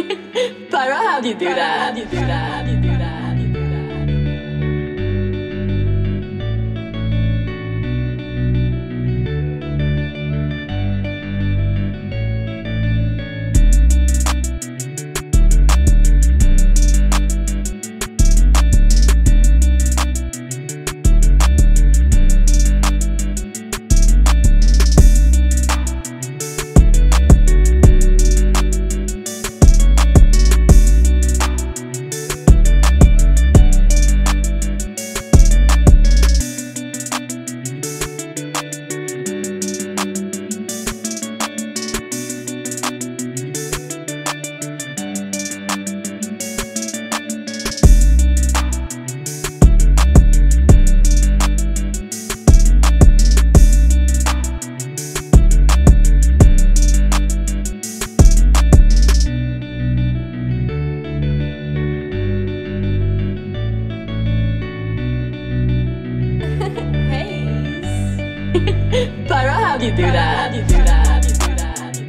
Pyro, how do you do that? How do you do that? How do you do that? How do you do that? Pyro, how do you do that? How do you do that? How do you do that? How do you do that?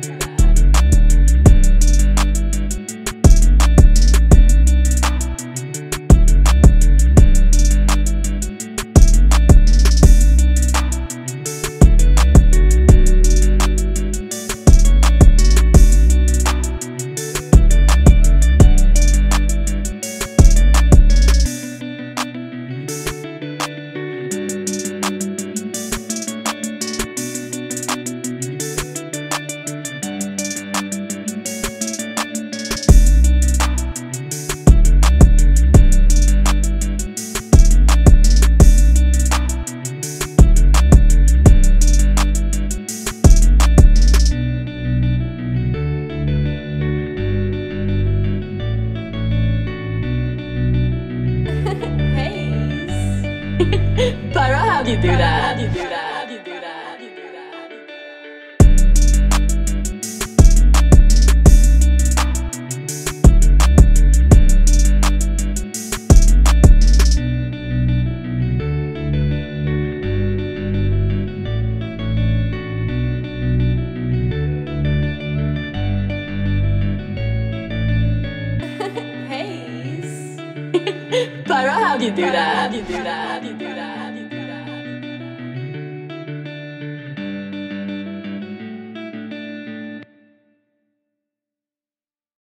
Pyro, how do you do that? How do you do that? How do you do that? How do you do that? Pyro, how do you do that? How do you do that? How do you do that?